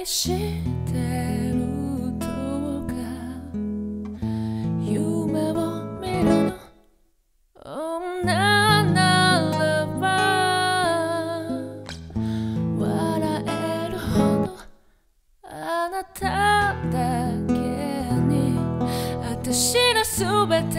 愛してるとか夢を見るの女ならば笑えるほどあなただけに私のすべて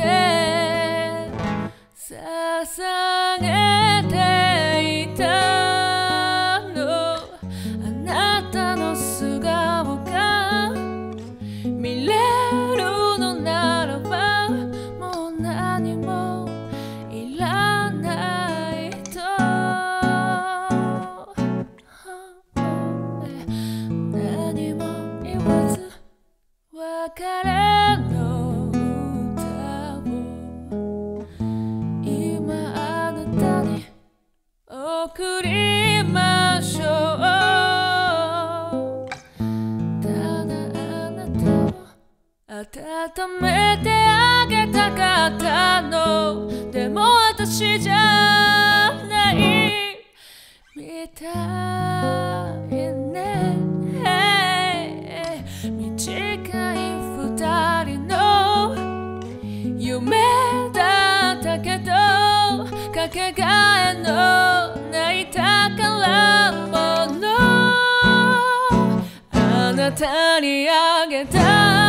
捧げていたのあなたの素顔が見れるのならばもう何もいらないと何も言わず別れの歌を今あなたに送りましょうただあなたを温めてあげたかったのでも私じゃないみたいね短い二人の夢だったけどかけがえのない宝物あなたにあげた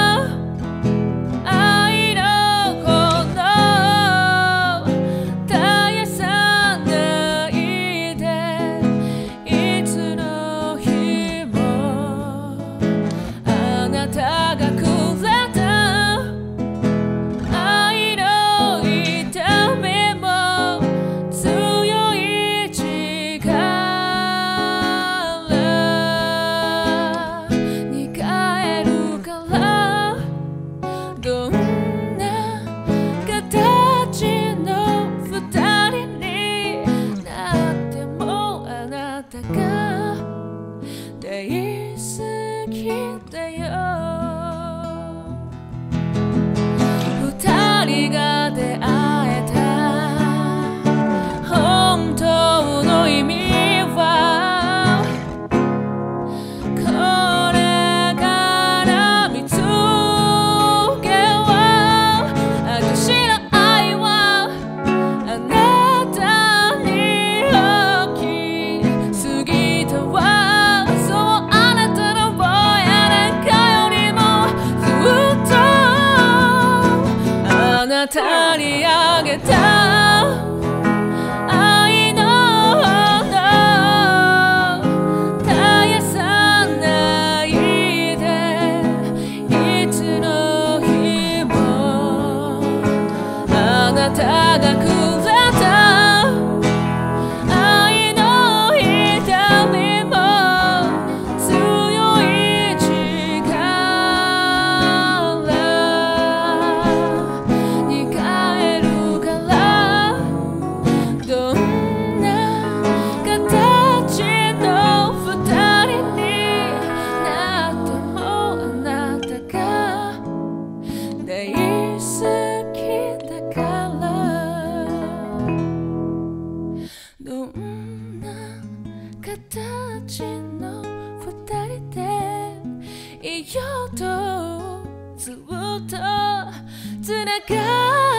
愛の炎絶やさないでいつの日もあなたがくれた愛の痛みも強い力に変えるからどんな形の二人になってもあなたが大好きだよ二人が出会えた本当の意味はこれから見つけは私の愛はあなたに大きすぎたわそうあなたのぼやなんかよりもずっとあなたにあげた愛の炎絶やさないでいつの日もあなたがくれた愛の痛みも強い力に変えるからどんな形の二人になってもあなたが大好きだからどんな形の二人でいようとずっとつなが